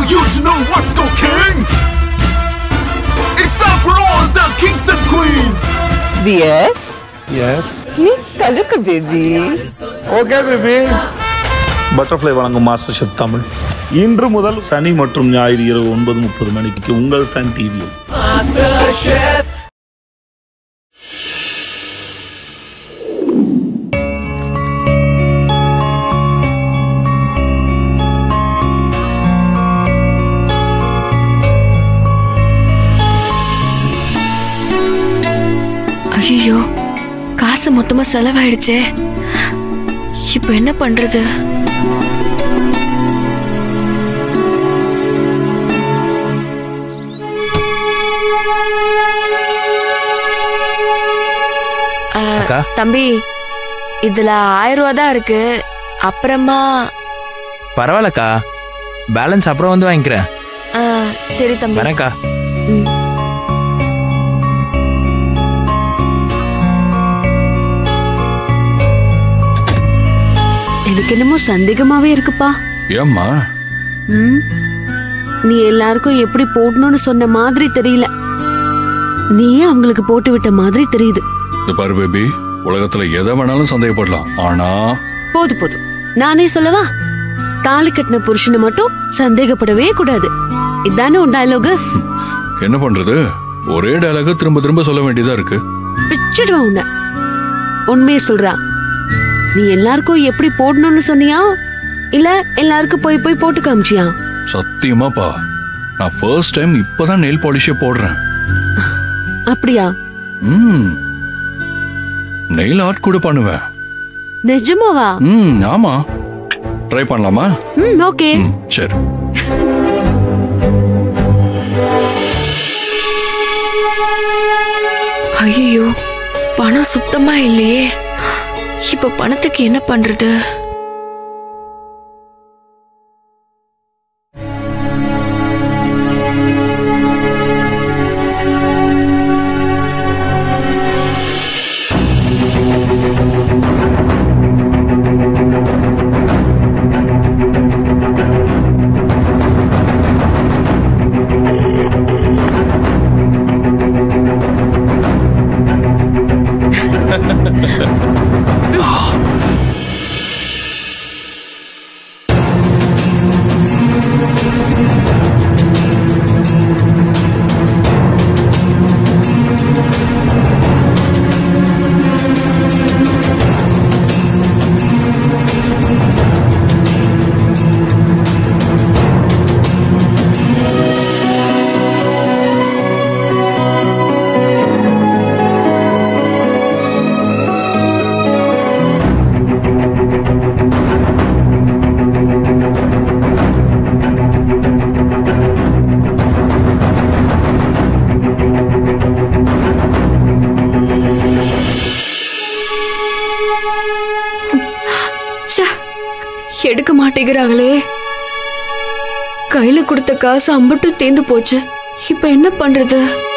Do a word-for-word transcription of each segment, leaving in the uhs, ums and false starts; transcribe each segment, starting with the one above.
you to know what's cooking. It's time for all the kings and queens. Yes. Yes. Me taluk baby. Okay baby. Butterfly வழங்கும் master chef Tamil இன்று முதல் சனி மற்றும் ஞாயிறு இரவு ஒன்பது முப்பது மணிக்கு உங்கள் சன் டிவியில். Master chef. ஐயோ, காசு மொத்தமா செலவாயிடுச்சே. இப்ப என்ன பண்றது? தம்பி, இதுல ஆயிரம் ரூபா தான் இருக்கு. அப்புறமா பரவாயில்லக்கா, பேலன்ஸ் அப்புறம் வந்து வாங்கிக்கிறேன். சரி தம்பி, வரேன்க்கா. எனக்கு என்னமோ சந்தேகமாவே இருக்குப்பா. ஏம்மா? ம், நீ எல்லாருக்கும் எப்படி போடணும்னு சொன்ன மாதிரி தெரியல, நீயே அவங்களுக்கு போட்டு விட்ட மாதிரி தெரியுது. பாரு பேபி, உலகத்துல எதை வேணாலும் சந்தேகப்படலாம், ஆனா போது போதும், நானே சொல்லவா? தாலி கட்டின புருஷனை மட்டும் சந்தேகப்படவே கூடாது. இதானே உன் டயலாக். என்ன பண்றது, ஒரே டயலாக திரும்ப திரும்ப சொல்ல வேண்டியதா இருக்கு. பிச்சிடுவா உன்னை. உண்மையை சொல்றா, நீ எல்லாருக்கும் எப்படி போடணும்னு சொன்னியா, இல்ல எல்லாருக்கும் போய் போய் போட்டு காமிச்சியா? சத்தியமாப்பா, நான் ஃபர்ஸ்ட் டைம் இப்பதான் நெயில் பாலிஷே போடுறேன். அப்படியா? ம், நெயில் ஆர்ட் கூட பண்ணுவேன். நிஜமாவா? ம், ஆமா. ட்ரை பண்ணலாமா? ம், ஓகே. சரி. ஐயோ, பணம் சுத்தமா இல்லையே. இப்ப பணத்துக்கு என்ன பண்றது? எடுக்க மாட்டேங்கிறாங்களே. கையில கொடுத்த காசு அம்பட்டும் தேர்ந்து போச்சு. இப்ப என்ன பண்றது?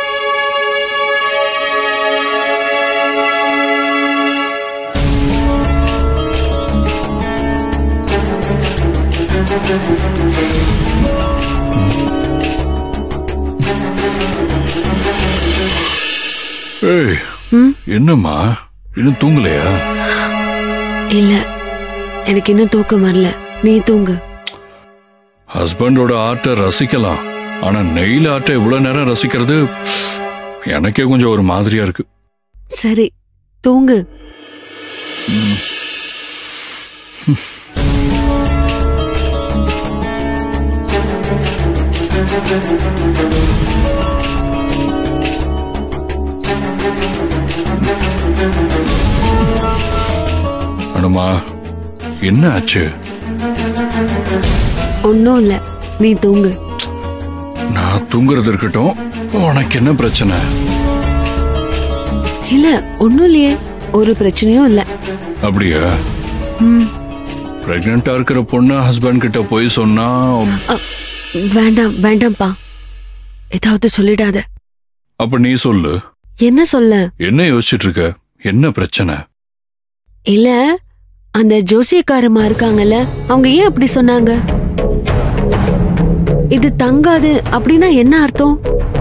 ஏய், என்னம்மா இன்னும் தூங்கலையா? இல்ல, எனக்கு இன்னும் தூக்கம் வரல. நீ தூங்கு. ஹஸ்பண்டோட ஆர்ட்டை ரசிக்கலாம், ஆனா நெயில் ஆர்ட்டை இவ்வளவு நேரம் ரசிக்கிறது எனக்கே கொஞ்சம் ஒரு மாதிரியா இருக்கு. சரி, தூங்கு. அனுமா, என்ன ஆச்சு? ஒன்னும் இல்ல, நீ தூங்கு. நான் தூங்குறது இருக்கட்டும், உனக்கு என்ன பிரச்சனை? இல்ல, ஒன்னும் இல்லையே, ஒரு பிரச்சனையும் இல்ல. அப்படியா? பிரெக்னண்டா இருக்கிற பொண்ணு ஹஸ்பண்ட் கிட்ட போய் சொன்னா? வேண்டாம் வேண்டாம்ப்பா, ஏதாவது சொல்லிடாத. அப்ப நீ சொல்லு. என்ன சொல்ல? என்ன யோசிச்சுட்டு இருக்க? என்ன பிரச்சனை? இல்ல, அந்த ஜோசியக்காரமா இருக்காங்கல்ல, அவங்க ஏன் அப்படி சொன்னாங்க? இது தங்காது அப்படின்னா என்ன அர்த்தம்?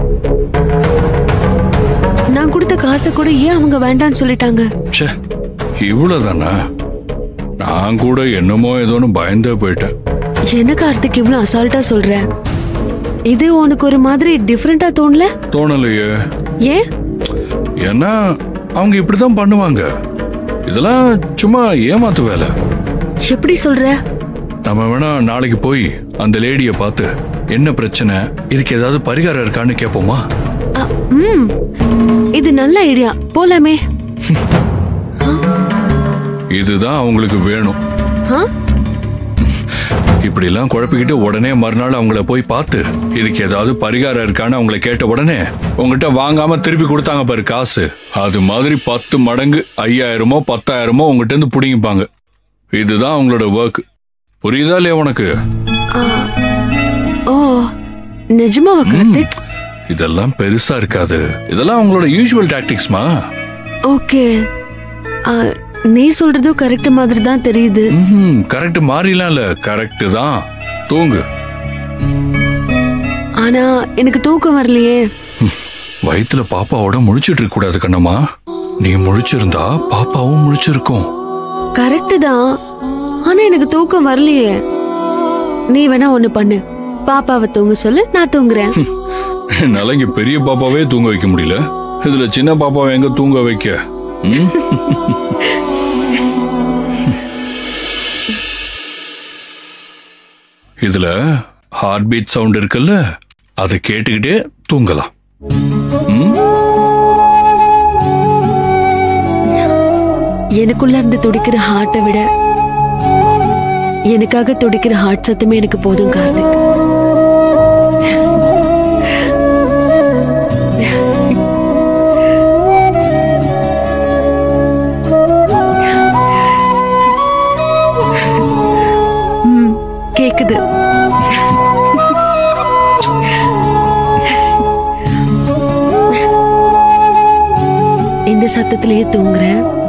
நான் கொடுத்த காசை கூட ஏன் அவங்க வேண்டான்னு சொல்லிட்டாங்க? இவ்வளவுதானா? நான் கூட என்னமோ ஏதோன்னு பயந்தே போயிட்டேன். என்ன கார்த்திக் இவ்வளவு அசால்ட்டா சொல்ற? இது உனக்கு ஒரு மாதிரி டிஃபரெண்டா தோணல? தோணலையே. ஏன்? ஏன்னா அவங்க இப்படிதான் பண்ணுவாங்க. இதெல்லாம் சும்மா ஏமாத்து வேலை. எப்படி சொல்ற? நம்ம வேணா நாளைக்கு போய் அந்த லேடிய பார்த்து என்ன பிரச்சனை, இதுக்கு ஏதாவது பரிகாரம் இருக்கான்னு கேட்போமா? ம், இது நல்ல ஐடியா. போலாமே. இதுதான் அவங்களுக்கு வேணும். இப்படி எல்லாம் குழப்பிக்கிட்டு உடனே மறுநாள் அவங்கள போய் பார்த்து இதுக்கு ஏதாவது பரிகாரம் இருக்கான்னு அவங்கள கேட்ட உடனே உங்ககிட்ட வாங்காம திருப்பி கொடுத்தாங்க பாரு காசு, அது மாதிரி பத்து மடங்கு ஐயாயிரமோ பத்தாயிரமோ உங்ககிட்ட இருந்து புடிங்கிப்பாங்க. இதுதான் அவங்களோட ஒர்க். புரியுதா இல்லையா உனக்கு? ஓ, நிஜமாவா கார்த்திக்? இதெல்லாம் பெருசா இருக்காது. இதெல்லாம் அவங்களோட யூசுவல் டாக்டிக்ஸ்மா. ஓகே, நீ சொல்றதும் கரெக்ட் மாதிரி தான் தெரியுது. கரெக்ட் மாறிலாம் இல்ல, கரெக்ட் தான். தூங்கு. ஆனா எனக்கு தூக்கம் வரலையே. வயித்துல பாப்பாவோட முழிச்சிட்டு இருக்க கூடாது கண்ணம்மா. நீ முழிச்சிருந்தா பாப்பாவும் முழிச்சிருக்கும். கரெக்ட் தான், ஆனா எனக்கு தூக்கம் வரலையே. நீ வேணா ஒண்ணு பண்ணு, பாப்பாவை தூங்க சொல்லு, நான் தூங்குறேன். என்னால இங்க பெரிய பாப்பாவே தூங்க வைக்க முடியல, இதுல சின்ன பாப்பாவை எங்க தூங்க வைக்க? இதுல ஹார்ட் பீட் சவுண்ட் இருக்குல்ல, அதை கேட்டுக்கிட்டே தூங்கலாம். எனக்குள்ள இருந்து துடிக்கிற ஹார்ட்டை விட எனக்காக துடிக்கிற ஹார்ட் சத்தமே எனக்கு போதும் கார்த்திக். கேக்குது. இந்த சத்தத்திலேயே தூங்குறேன்.